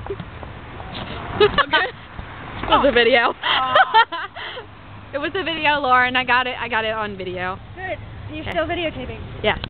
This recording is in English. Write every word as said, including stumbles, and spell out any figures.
Okay. It was a video. Aww. It was a video, Lauren. I got it. I got it on video. Good. You're still videotaping. Yes.